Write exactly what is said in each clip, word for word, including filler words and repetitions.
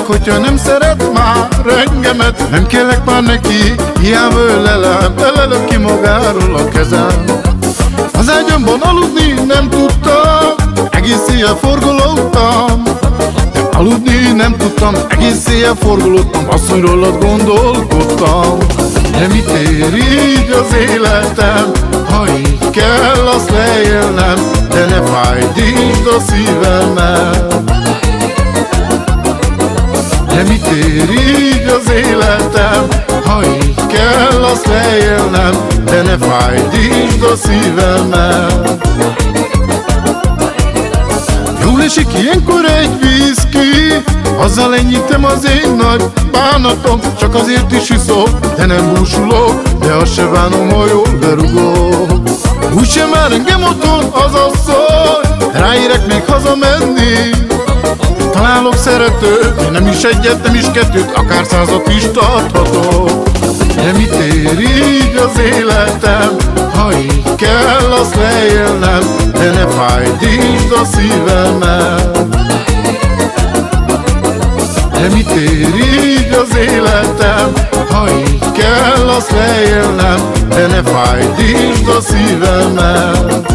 hogyha nem szeret már engemet. Nem kérlek már neki, hiába ölelem, ölelök ki magáról a kezem. Az ágyamban aludni nem tudtam, egész éjjel forgolódtam. Aludni nem tudtam, egész éjjel forgolódtam, asszony rólad gondolkodtam. De mit ér így az életem, ha így kell azt leélnem, de ne fájdítsd a szívemet. De mit ér így az életem, ha így kell azt leélnem, de ne fájdítsd a szívemet. Jól esik ilyenkor egy viszki, azzal enyhítem az én nagy bánatom. Csak azért is iszok, de nem búsulok, de azt se bánom, ha jól berugok. Úgysem már engem otthon az asszony, ráérek még hazamenni. Találok szeretőt, én nem is egyet, nem is kettőt, akár százat is tarthatok. De mit ér így az életem, ha így kell azt leélnem, de ne fájdítsd a szívemet. De mit ér így az életem, ha így kell azt leélnem, de ne fájdítsd a szívemet.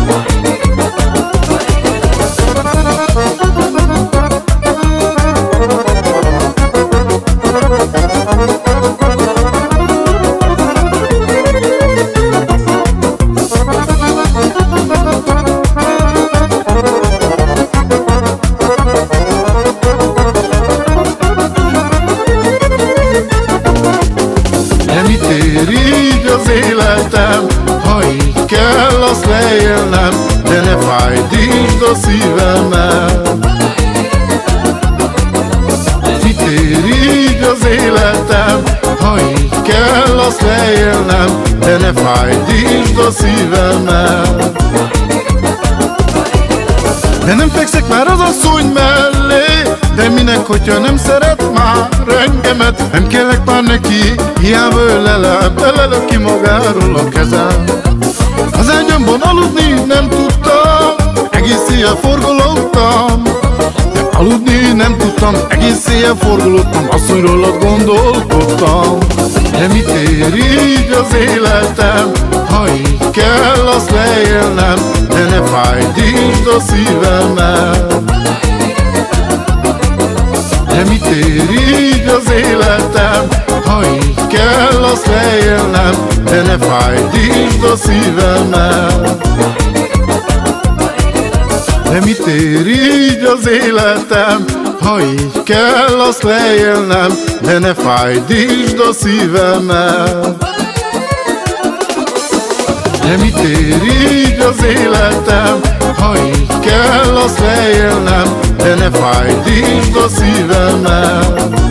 Mit ér így az életem, ha így kell azt leélnem, de ne fájdítsd a szívemet. Mit ér így az életem, ha így kell azt leélnem, de ne fájdítsd a szívemet. De nem fekszek már az asszony mellé, de minek, hogyha nem szeret már engemet. Nem kérlek már neki, hiába ölelem, ölelök ki magáról a kezem. Az ágyamban aludni nem tudtam, egész éjjel forgolódtam. De aludni nem tudtam, egész éjjel forgolódtam, asszony rólad gondolkodtam. De mit ér így az életem, ha így kell azt leélnem, de ne fájdítsd a szívemet. De mit ér így az életem, ha így kell azt leélnem, de ne fájdítsd a szívemet. De mit ér így az életem, ha így kell azt leélnem, de ne fájdítsd a szívemet. De mit ér így az életem, ha így kell azt leélnem, de ne fájdítsd a szívemet.